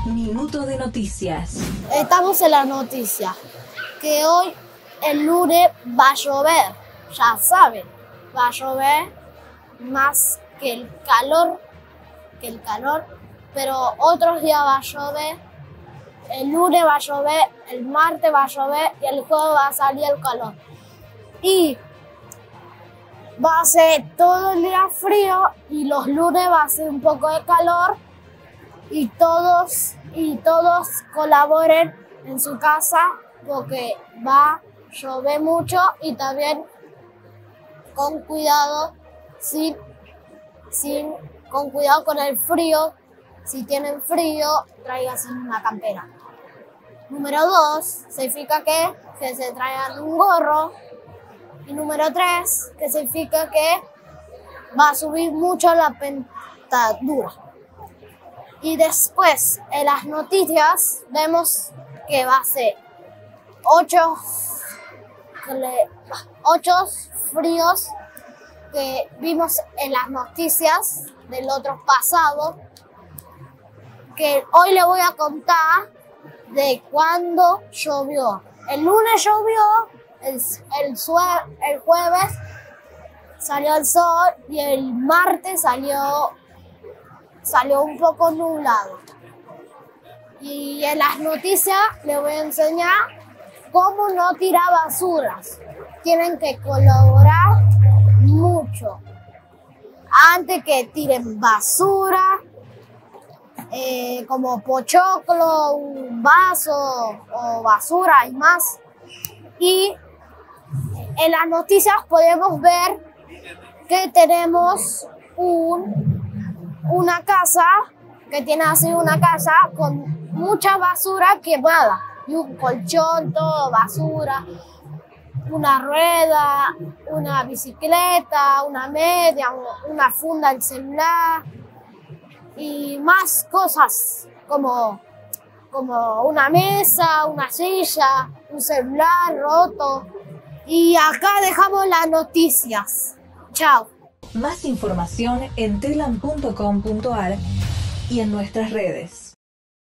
Minuto de noticias. Estamos en la noticia que hoy, el lunes, va a llover. Ya saben, va a llover más que el calor, pero otros días va a llover. El lunes va a llover, el martes va a llover y el jueves va a salir el calor. Y va a ser todo el día frío y los lunes va a ser un poco de calor y todos colaboren en su casa porque va a llover mucho y también con cuidado, con cuidado con el frío. Si tienen frío, tráiganse una campera. Número 2, significa que se traigan un gorro. Y número 3, que significa que va a subir mucho la temperatura. Y después, en las noticias, vemos que va a ser 8 fríos que vimos en las noticias del otro pasado, que hoy le voy a contar de cuándo llovió. El lunes llovió, el jueves salió el sol y el martes salió un poco nublado. Y en las noticias les voy a enseñar cómo no tirar basuras. Tienen que colaborar mucho. Antes que tiren basura, como pochoclo, un vaso o basura y más. Y en las noticias podemos ver que tenemos una casa, que tiene así una casa con mucha basura quemada. Y un colchón, todo basura, una rueda, una bicicleta, una media, una funda del celular y más cosas como una mesa, una silla, un celular roto. Y acá dejamos las noticias. Chao. Más información en telam.com.ar y en nuestras redes.